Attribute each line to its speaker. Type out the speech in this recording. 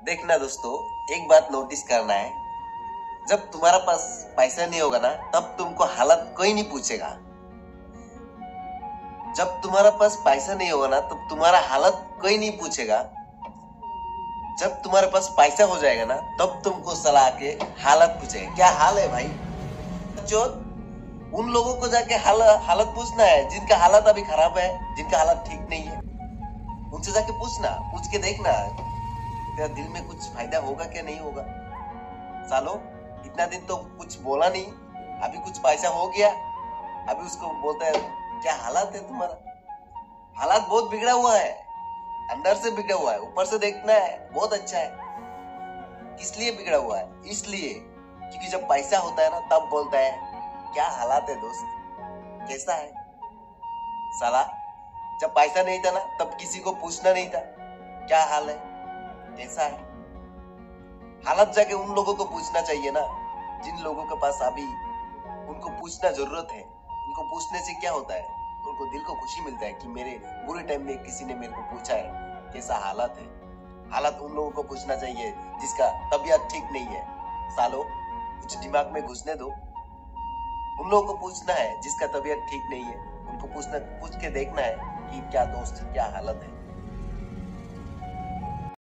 Speaker 1: देखना दोस्तों, एक बात नोटिस करना है। जब तुम्हारा पास पैसा नहीं होगा ना, तब तुमको हालत कोई नहीं पूछेगा। जब तुम्हारा पास पैसा नहीं होगा ना, तब तुम्हारा हालत कोई नहीं पूछेगा। जब तुम्हारे पास पैसा हो जाएगा ना, तब तुमको सलाह के हालत पूछेगा, क्या हाल है भाई। जो उन लोगों को जाके हालत पूछना है जिनका हालत अभी खराब है, जिनका हालत ठीक नहीं है। उनसे जाके पूछना, पूछ के देखना तेरा दिल में कुछ फायदा होगा क्या नहीं होगा। सालो, इतना दिन तो कुछ बोला नहीं, अभी कुछ पैसा हो गया, अभी उसको बोलता है क्या हालत है तुम्हारा। हालात बहुत बिगड़ा हुआ है, अंदर से बिगड़ा हुआ है, ऊपर से देखना है बहुत अच्छा है। किस लिए बिगड़ा हुआ है? इसलिए क्योंकि जब पैसा होता है ना, तब बोलता है क्या हालात है दोस्त, कैसा है। साला, जब पैसा नहीं था ना, तब किसी को पूछना नहीं था क्या हाल है, कैसा है। हालत जाके उन लोगों को पूछना चाहिए ना, जिन लोगों के पास अभी उनको पूछना जरूरत है। उनको पूछने से क्या होता है, उनको दिल को खुशी मिलता है कि मेरे बुरे टाइम में किसी ने मेरे को पूछा है कैसा हालत है। हालत उन लोगों को पूछना चाहिए जिसका तबीयत ठीक नहीं है। सालो, कुछ दिमाग में घुसने दो। उन लोगों को पूछना है जिसका तबीयत ठीक नहीं है, उनको पूछ के देखना है कि क्या दोस्त, क्या हालत है।